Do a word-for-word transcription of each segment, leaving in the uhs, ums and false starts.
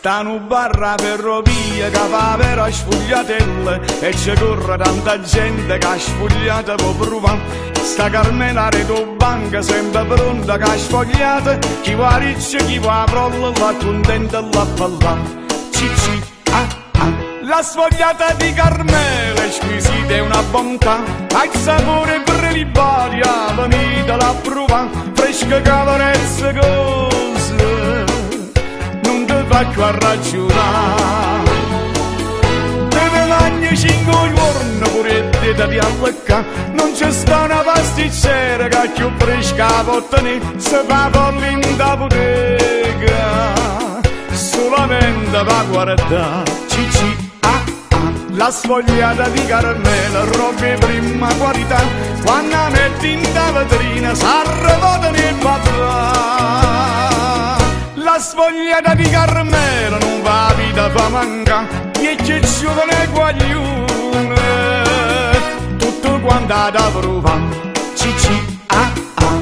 stanno barra ferrovia che fa per a sfogliatelle e ci corre tanta gente che ha sfogliata per provare. Sta Carmela redo banca sempre pronta che ha sfogliata, chi va riccia, chi va frolla, la contenta la balla. Cicci, ah ah, la sfogliata di Carmela è squisita e una bontà, ha il sapore prelibaria, venite la prova, fresca cavarezza cose, non ti faccio a ragionare. Ogni cinque giorni pure te di allacca, non c'è sta una pasticcera che più fresca può tenere, se fa follin da bottega, solamente va a guardare. Cicci, ah ah, la sfogliata di Carmela, roba prima qualità, quando la metti in da vetrina, s'arrevota nel patrà. La sfogliata di Carmela non va a vita fa manca, e che giovane guaglione, tutto quanto da prova. Cicci, ah ah.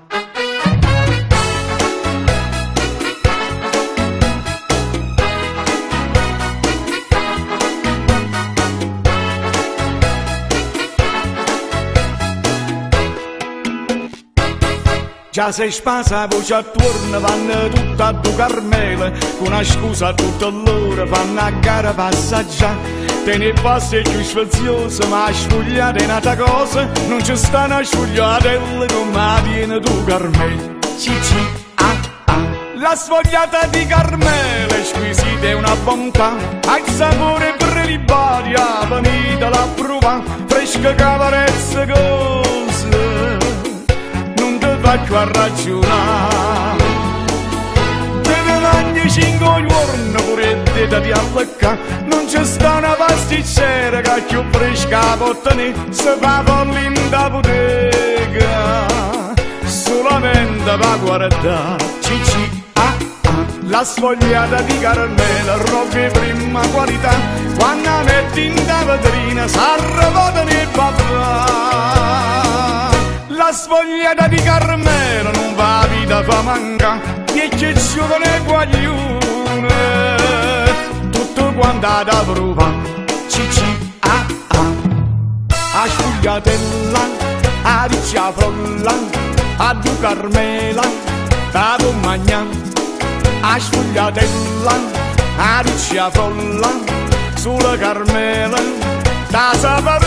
Già sei spasa, voce attorno, vanno tutta a tu Carmela, con una scusa tutta l'ora, fanno a gara passaggiare. Te ne passi più sfaziosa, ma sfogliata è un'altra cosa, non ci stanno a sfogliatelle come la tiene tu Carmela. Cicci, ah ah, la sfogliata di Carmela è squisita e una bontà, ha il sapore prelibaria, venite la prova, fresca cavarezza cose, faccio a ragionare. Deve ogni cinque giorni pure te di allacca, non c'è sta una pasticcera che più fresca può tenere, se fa follin da bottega, solamente va a guardare. Cicci, ah ah, la sfogliata di Carmela, roba prima qualità, quando la metti in da vetrina, s'arrevota nel patrà. La sfogliata di Carmela non va a vita fa manca, e che giovane guaglione, tutto quanto da prova. Cicci, ah ah, a sfogliatella, a riccia frolla, a tu Carmela, da tu magna. A sfogliatella, a riccia frolla, sulla Carmela, da sapere